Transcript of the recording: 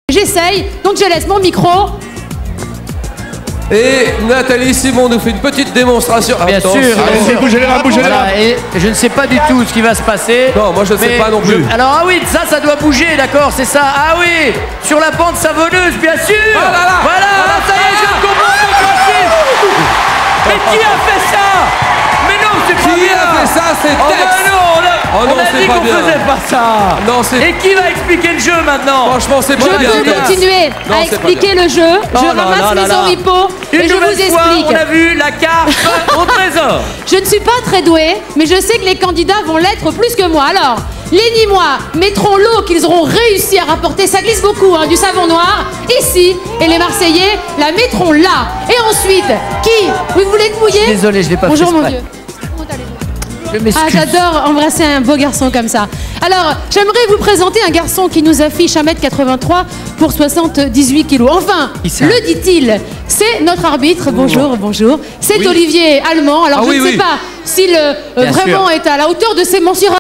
J'essaye, donc je laisse mon micro. Et Nathalie Simon nous fait une petite démonstration. Bien sûr. Bougez les mains, bougez les mains. Voilà, et je ne sais pas du tout ce qui va se passer. Non, moi je ne sais pas non plus. Alors, ah oui, ça doit bouger, d'accord, c'est ça. Ah oui, sur la pente savonneuse, bien sûr. Oh là là. Voilà, ça y est, je comprends mon principe. Mais qui a fait ça? Mais non, c'est pas Qui bien. a fait ça? C'est Oh Tex. ben non, Oh non, on a c'est dit pas qu'on bien. faisait pas ça. Non, c'est... Et qui va expliquer le jeu maintenant? Franchement, c'est Je pas bien. peux continuer Non, à c'est pas expliquer le jeu. Oh Je là ramasse là là les là. oripeaux Une et je vous nouvelle fois, explique. on a vu la carte au trésor. Je ne suis pas très douée, mais je sais que les candidats vont l'être plus que moi. Alors, les Nîmois mettront l'eau qu'ils auront réussi à rapporter, ça glisse beaucoup, hein, du savon noir, ici, et les Marseillais la mettront là. Et ensuite, qui? Vous voulez te mouiller? Désolé, je l'ai pas Bonjour fait mon exprès. vieux. Comment allez-vous? Je m'excuse. Ah, j'adore embrasser un beau garçon comme ça. Alors, j'aimerais vous présenter un garçon qui nous affiche 1m83 pour 78 kilos. Enfin, Qui ça? le dit-il, c'est notre arbitre. Bonjour, bonjour. C'est Oui. Olivier Allemand. Alors, Ah je oui, ne sais oui. pas s'il Bien vraiment sûr. est à la hauteur de ses mensurations.